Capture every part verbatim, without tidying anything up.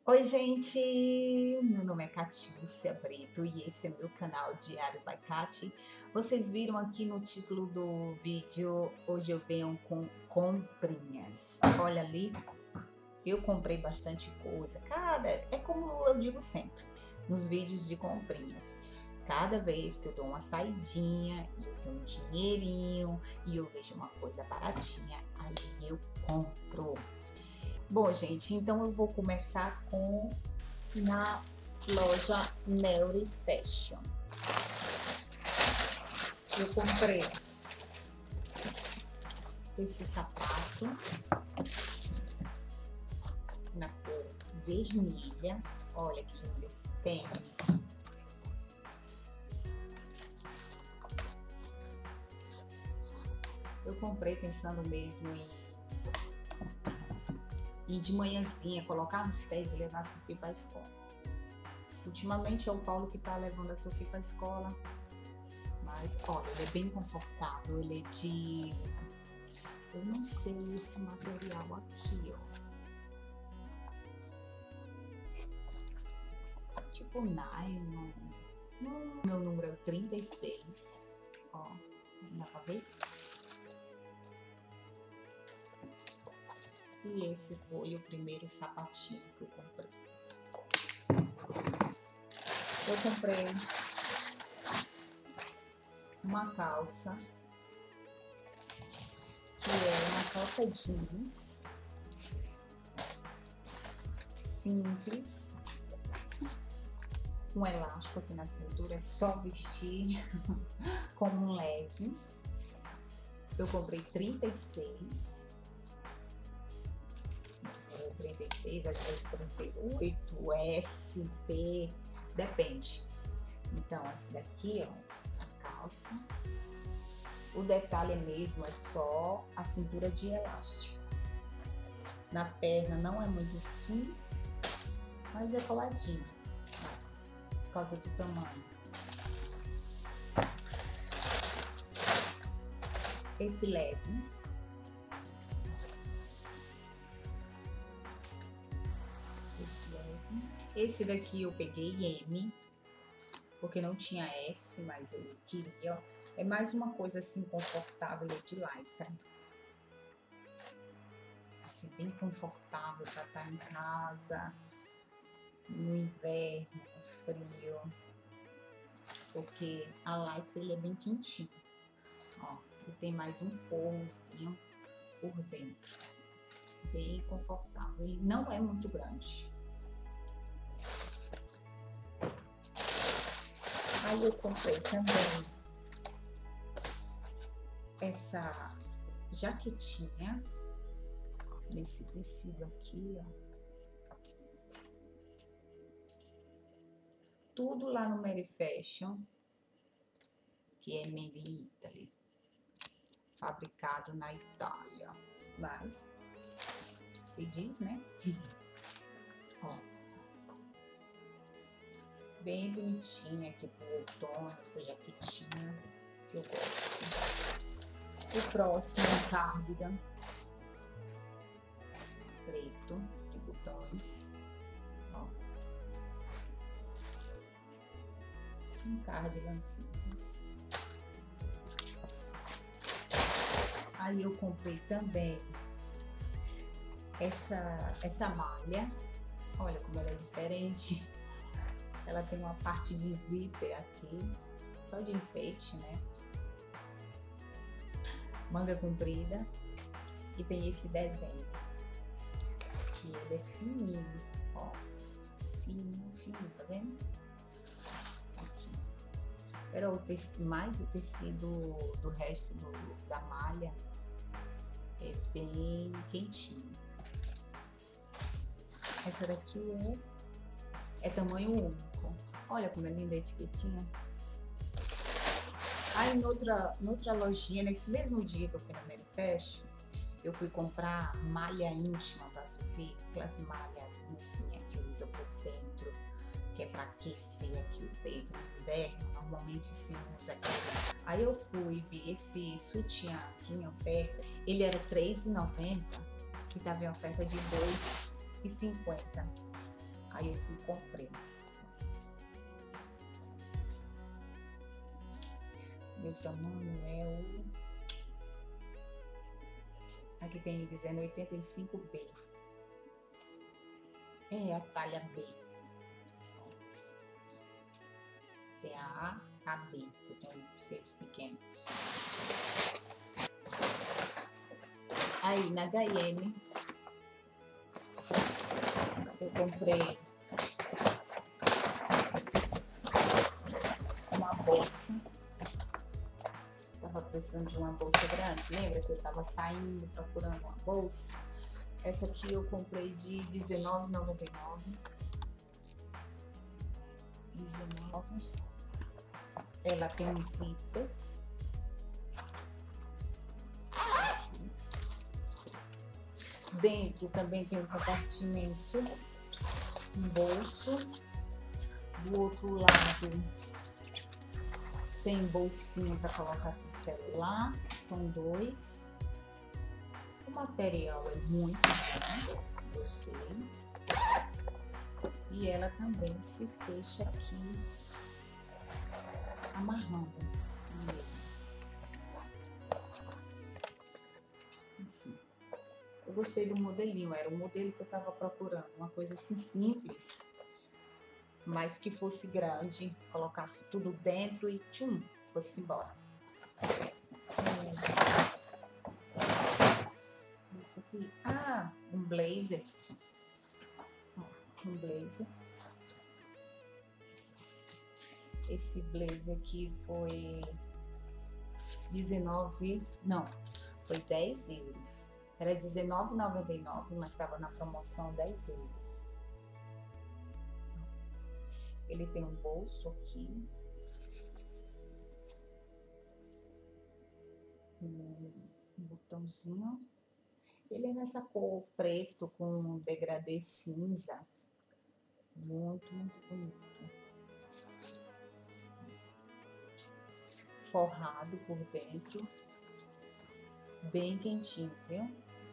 Oi, gente! Meu nome é Catiúcia Brito e esse é meu canal Diário by Cati. Vocês viram aqui no título do vídeo, hoje eu venho com comprinhas. Olha ali, eu comprei bastante coisa. Cada, é como eu digo sempre, nos vídeos de comprinhas. Cada vez que eu dou uma saidinha e eu tenho um dinheirinho e eu vejo uma coisa baratinha, aí eu compro. Bom, gente, então eu vou começar com na loja Mary Fashion. Eu comprei esse sapato na cor vermelha. Olha que lindo esse tênis. Eu comprei pensando mesmo em E de manhãzinha, colocar nos pés e levar a Sofia para a escola. Ultimamente é o Paulo que tá levando a Sofia para a escola. Mas, olha, ele é bem confortável. Ele é de... Eu não sei esse material aqui, ó. Tipo nylon. Hum, meu número é trinta e seis. Ó, dá pra ver? E esse foi o primeiro sapatinho que eu comprei. Eu comprei uma calça, que é uma calça jeans, simples, com elástico aqui na cintura, é só vestir como um leggings. Eu comprei trinta e seis. trinta e seis, às vezes trinta e oito, S, P, depende. Então, essa daqui, ó, a calça. O detalhe mesmo é só a cintura de elástico. Na perna não é muito skinny, mas é coladinho, ó, por causa do tamanho. Esse leggings. Esse daqui eu peguei M, porque não tinha S, mas eu queria, ó. É mais uma coisa assim confortável de lycra. Assim, bem confortável para estar em casa, no inverno, no frio. Porque a lycra ele é bem quentinho, ó. E tem mais um forrozinho por dentro. Bem confortável. Ele não é muito grande. Aí eu comprei também essa jaquetinha nesse tecido aqui, ó. Tudo lá no Mary Fashion, que é made in Italy, fabricado na Itália. Mas se diz, né? Ó. Bem bonitinha aqui pro outono, essa jaquetinha que eu gosto. O próximo é um cardigan preto de botões, ó. Um cardigan simples. Aí eu comprei também essa essa malha. Olha como ela é diferente. Ela tem uma parte de zíper aqui, só de enfeite, né? Manga comprida. E tem esse desenho, que ele é fininho, ó. Fininho, fininho, tá vendo? Aqui. Era o tecido, mais o tecido do resto do, da malha é bem quentinho. Essa daqui é, é tamanho único. Olha como é linda a etiquetinha. Aí, noutra, noutra lojinha, nesse mesmo dia que eu fui na Mary Fashion, eu fui comprar malha íntima pra Sofia, aquelas malhas, blusinha que usa por dentro, que é pra aquecer aqui o peito no inverno, normalmente se usa aqui. Aí eu fui ver esse sutiã aqui em oferta, ele era três reais e noventa centavos e tava em oferta de dois reais e cinquenta centavos. Aí eu fui e comprei. Meu tamanho é o... Aqui tem dizendo oitenta e cinco B. É a talha B. Tem a A, a B, que eu tenho um seis pequeno. Aí na H e M eu comprei uma bolsa. Tava precisando de uma bolsa grande, lembra que eu tava saindo procurando uma bolsa? Essa aqui eu comprei de dezenove reais e noventa e nove centavos. dezenove. Ela tem um zíper. Dentro também tem um compartimento, um bolso. Do outro lado tem bolsinha para colocar aqui o celular. São dois. O material é muito bom, gostei. E ela também se fecha aqui, amarrando. Assim. Eu gostei do modelinho, era o modelo que eu tava procurando, uma coisa assim simples, mas que fosse grande, colocasse tudo dentro e tchum, fosse embora. Isso aqui, ah, um blazer, um blazer. Esse blazer aqui foi dezenove, não, foi dez euros. Era dezenove reais e noventa e nove centavos, mas estava na promoção dez euros. Ele tem um bolso aqui. Um botãozinho. Ele é nessa cor preto com degradê cinza. Muito, muito bonito. Forrado por dentro. Bem quentinho, viu?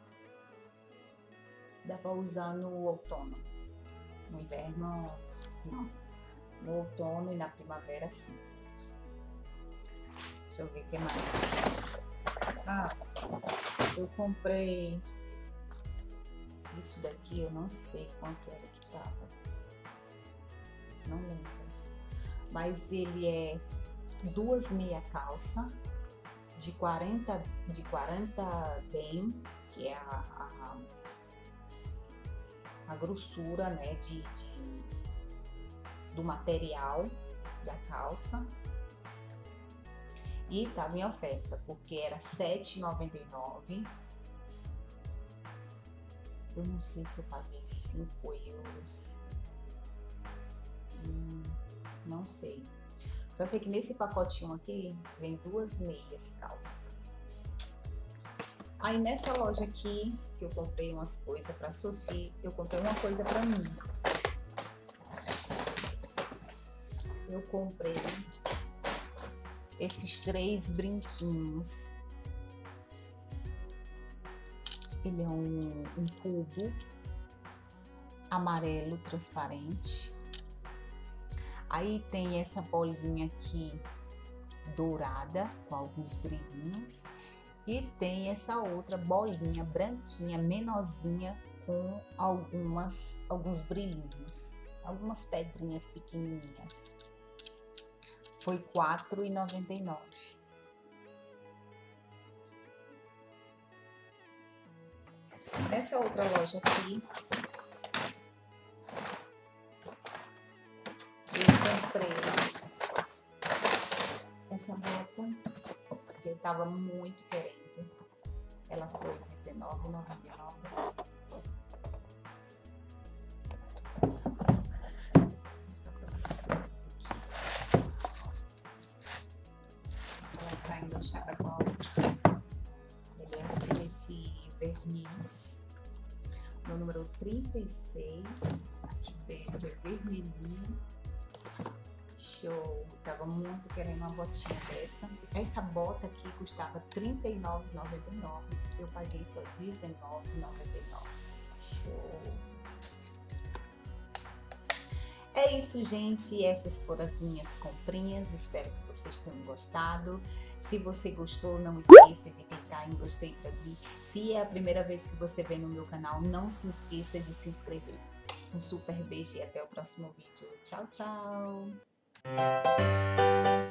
Dá para usar no outono. No inverno, não. No outono e na primavera, sim. Deixa eu ver o que mais. Ah, eu comprei isso daqui, eu não sei quanto era que tava. Não lembro. Mas ele é duas meia calça de quarenta, de quarenta den, que é a, a, a grossura, né, de, de, do material da calça. E tava em oferta, porque era sete reais e noventa e nove centavos. Eu não sei se eu paguei cinco euros. Hum, não sei. Só sei que nesse pacotinho aqui vem duas meias calça. Aí nessa loja aqui, que eu comprei umas coisas pra Sofia, eu comprei uma coisa pra mim. Eu comprei esses três brinquinhos. Ele é um, um cubo amarelo transparente. Aí tem essa bolinha aqui dourada com alguns brilhinhos. E tem essa outra bolinha branquinha, menorzinha, com algumas, alguns brilhinhos. Algumas pedrinhas pequenininhas. Foi quatro reais e noventa e nove centavos. Nessa outra loja aqui, eu comprei essa bota, que eu tava muito querendo. Ela foi dezenove reais e noventa e nove centavos. Vou mostrar pra vocês aqui. Ela tá enganchada com a outra. Ele é assim, esse verniz. No número trinta e seis. Aqui dentro é vermelhinho. Show! Tava muito querendo uma botinha dessa. Essa bota aqui custava trinta e nove reais e noventa e nove centavos. Eu paguei só dezenove reais e noventa e nove centavos. Show! É isso, gente. Essas foram as minhas comprinhas. Espero que vocês tenham gostado. Se você gostou, não esqueça de clicar em gostei para mim. Se é a primeira vez que você vem no meu canal, não se esqueça de se inscrever. Um super beijo e até o próximo vídeo. Tchau, tchau!